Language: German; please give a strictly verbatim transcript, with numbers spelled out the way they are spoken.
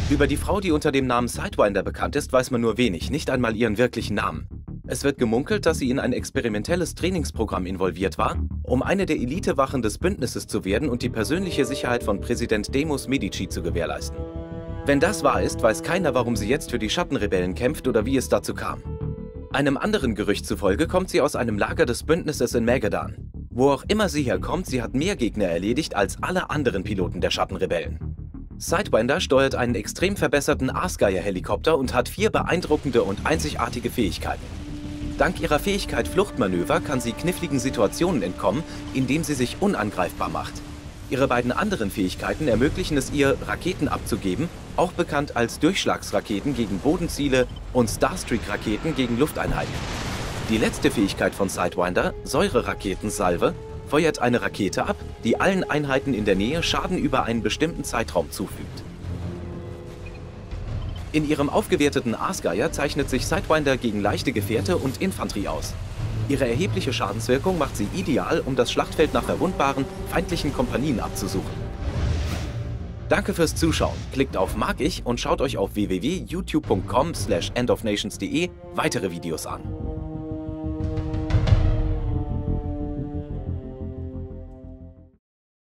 Über die Frau, die unter dem Namen Sidewinder bekannt ist, weiß man nur wenig, nicht einmal ihren wirklichen Namen. Es wird gemunkelt, dass sie in ein experimentelles Trainingsprogramm involviert war, um eine der Elitewachen des Bündnisses zu werden und die persönliche Sicherheit von Präsident Demus Medici zu gewährleisten. Wenn das wahr ist, weiß keiner, warum sie jetzt für die Schattenrebellen kämpft oder wie es dazu kam. Einem anderen Gerücht zufolge kommt sie aus einem Lager des Bündnisses in Magadan. Wo auch immer sie herkommt, sie hat mehr Gegner erledigt als alle anderen Piloten der Schattenrebellen. Sidewinder steuert einen extrem verbesserten Arsgaia-Helikopter und hat vier beeindruckende und einzigartige Fähigkeiten. Dank ihrer Fähigkeit Fluchtmanöver kann sie kniffligen Situationen entkommen, indem sie sich unangreifbar macht. Ihre beiden anderen Fähigkeiten ermöglichen es ihr, Raketen abzugeben, auch bekannt als Durchschlagsraketen gegen Bodenziele und Starstreak-Raketen gegen Lufteinheiten. Die letzte Fähigkeit von Sidewinder, Säureraketensalve, feuert eine Rakete ab, die allen Einheiten in der Nähe Schaden über einen bestimmten Zeitraum zufügt. In ihrem aufgewerteten Arsgaia zeichnet sich Sidewinder gegen leichte Gefährte und Infanterie aus. Ihre erhebliche Schadenswirkung macht sie ideal, um das Schlachtfeld nach verwundbaren, feindlichen Kompanien abzusuchen. Danke fürs Zuschauen, klickt auf Mag ich und schaut euch auf w w w punkt youtube punkt com slash end of nations punkt de weitere Videos an.